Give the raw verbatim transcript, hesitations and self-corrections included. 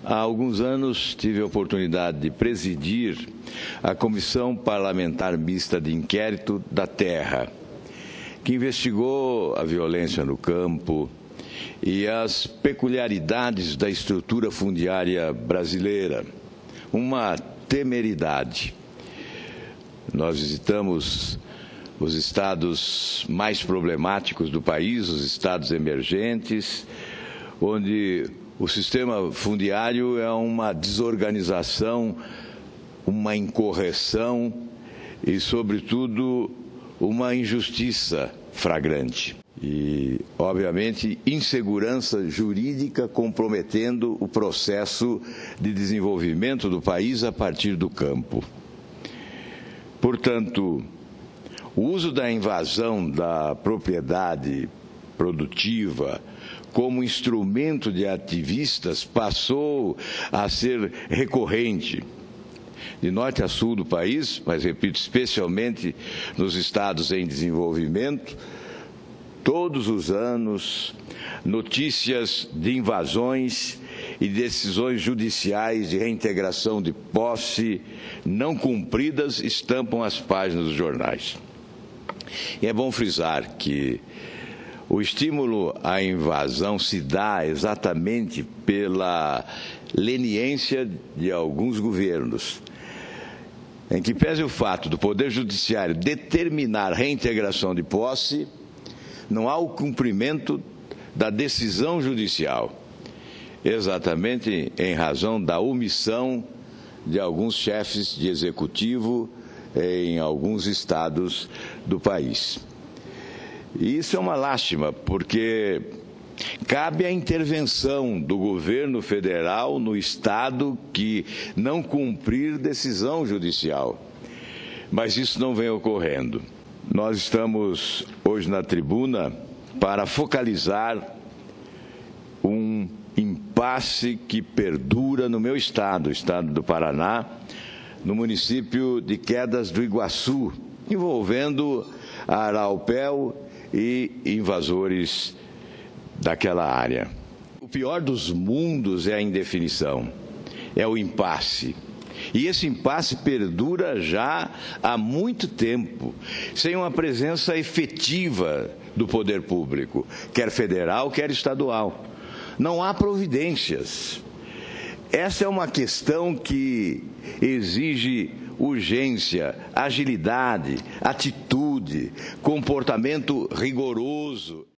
Há alguns anos tive a oportunidade de presidir a Comissão Parlamentar Mista de Inquérito da Terra, que investigou a violência no campo e as peculiaridades da estrutura fundiária brasileira. Uma temeridade. Nós visitamos os estados mais problemáticos do país, os estados emergentes, onde o sistema fundiário é uma desorganização, uma incorreção e, sobretudo, uma injustiça flagrante. E, obviamente, insegurança jurídica comprometendo o processo de desenvolvimento do país a partir do campo. Portanto, o uso da invasão da propriedade produtiva como instrumento de ativistas passou a ser recorrente. De norte a sul do país, mas repito, especialmente nos estados em desenvolvimento, todos os anos, notícias de invasões e decisões judiciais de reintegração de posse não cumpridas estampam as páginas dos jornais. E é bom frisar que o estímulo à invasão se dá exatamente pela leniência de alguns governos, em que pese o fato do Poder Judiciário determinar reintegração de posse, não há o cumprimento da decisão judicial, exatamente em razão da omissão de alguns chefes de executivo em alguns estados do país. E isso é uma lástima, porque cabe a intervenção do governo federal no estado que não cumprir decisão judicial. Mas isso não vem ocorrendo. Nós estamos hoje na tribuna para focalizar um impasse que perdura no meu estado, o estado do Paraná, no município de Quedas do Iguaçu, envolvendo a Araucária e invasores daquela área. O pior dos mundos é a indefinição, é o impasse. E esse impasse perdura já há muito tempo, sem uma presença efetiva do poder público, quer federal, quer estadual. Não há providências. Essa é uma questão que exige urgência, agilidade, atitude, comportamento rigoroso.